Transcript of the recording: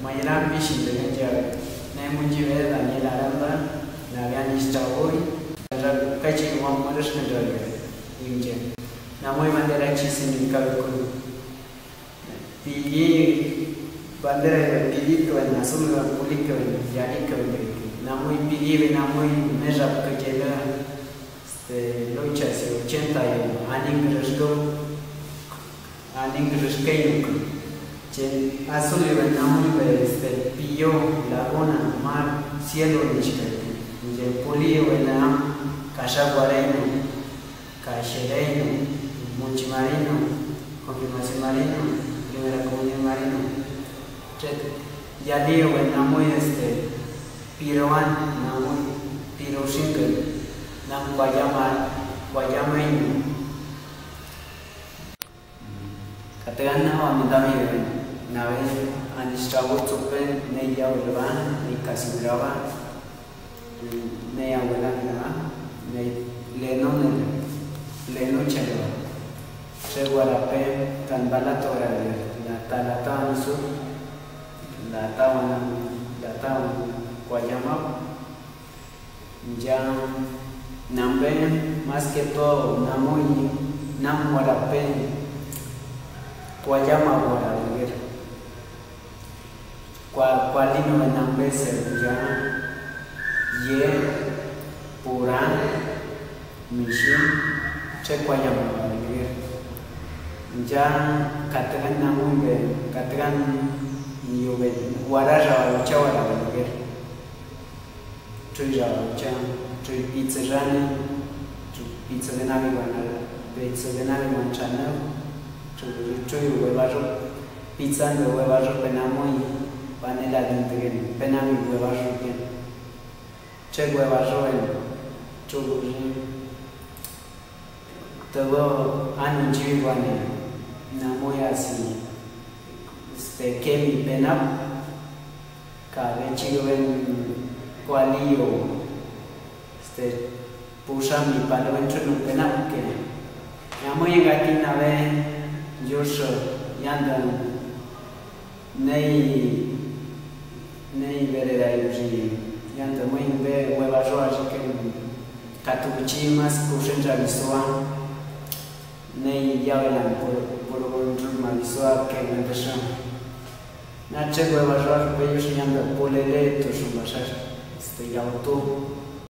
Mañana bishi de ya Nemunji ve Daniel Aranda, Nagan Istaboy, Kachi Mamuras Nadraga, Winja. Namoy Mandera Chisin Kalkulu. Pigi Bandera Pigi and Nasula Pulika, Yanika, Namoy Pigi, Namoy Meja Kajela, the Lochas, Chenta, Aning Resco, Aning Rescayu. Azul y Namuy este Pillo, Laguna, Mar, Cielo de Chicago, y Polio, Cachaguareño, Cachereño, Monchimarino, Confirmación Marino, Primera Comunión Marino, Yadío, Namuy este Piroan, Namuy Piroshinkel, Nam Guayamaino, Categana o Midami. Nave Anistabo Tupen, Neya Ulva, Nicasibrava, Nea Ulana, Leno Chelo, Seguarape, Tanbalatora, La Talatan Sur, La Tawan, Guayama, Ya Namben, más que todo, Namuy, Namuarape, Guayama Guaraver. Kualino Nambe Serja, Ye, Puran, Mishin, Chequayama, Ya Catran Namube, Catran Yuve, Waraja, Chawara, Truja, Trui Pizza Jani, Pizza de Navigana, Pizza de Navigan Channel, Trui Webajo, Pizza and the Webajo Penamoy. Panela de Penami Huevajo, Che Huevajo, Chubuji, Tabo Anujiwane, Namoyasi, Kemi Penap, Kavechiven Qualio, Pushami Palaventure Penap, Namoyagatina Ve, Joshua, Yandan, Nei Vereda Yuji, Yanta Wingbe, Weba George, Katuchimas, Kushenja Visua, Nei Yavelan, Purun Mavisua, Kevin Bisham. Nache Weba George, Bayush Yanda, Polele, Tushumasha, Stay out too.